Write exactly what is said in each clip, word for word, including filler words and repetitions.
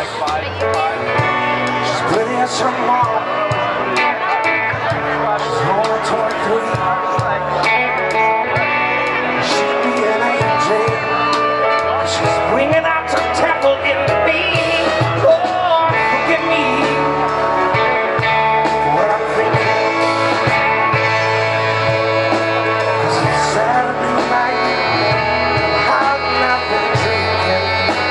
like five, five. She's pretty as her mom. She's only twenty-three. She'd be an angel. She's bringing out the temple in me. Oh, forgive me for what I'm thinking. 'Cause it's Saturday night. I've not been drinking.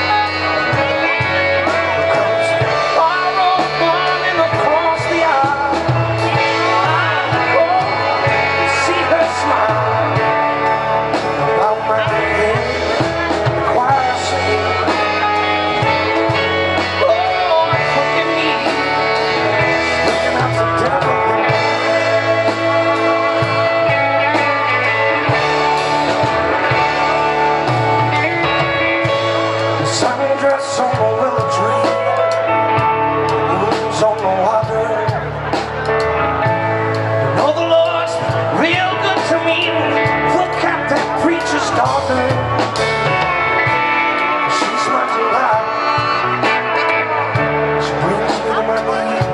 Comes borrowed morning across the aisle. Oh, see her smile about my head. The choir singing. Oh, forgive me, bringing out the devil. The sundress on the willow tree, moon's on the water. You know the Lord's real good to me. Look at that preacher's daughter. She's my delight. She brings me to my knees.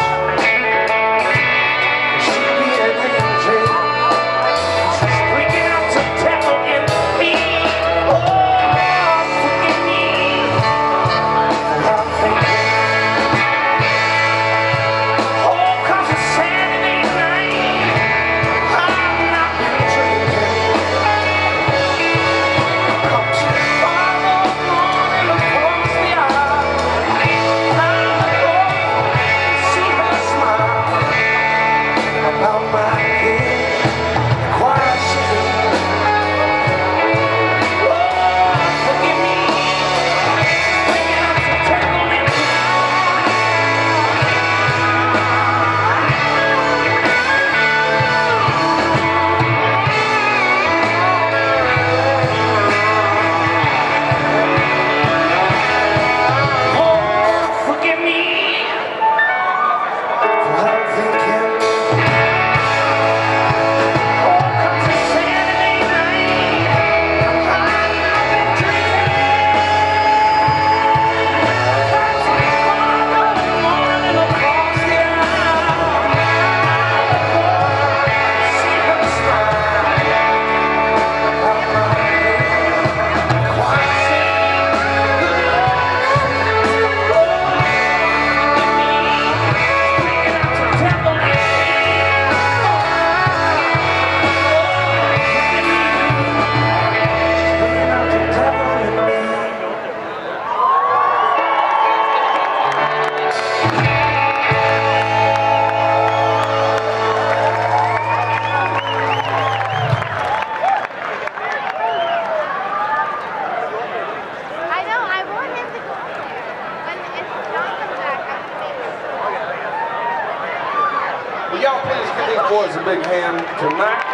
She'd be an angel. She's bringing out the devil in me. Oh, forgive me for what I'm thinking. Oh, 'cause it's Saturday night. I've not been drinking. Comes borrowed morning across the aisle. I see her smile about my head. Choir singing. Oh, forgive me, bringing out the devil in me. Oh, forgive me for what I'm thinking. Oh, 'cause it's Saturday night. I've not been drinking. Borrowed morning across the aisle. See her smile about my head. Choir singing. I know, I want him to go there. When if John comes back, I'm gonna make him. Will y'all please give these boys a big hand tonight?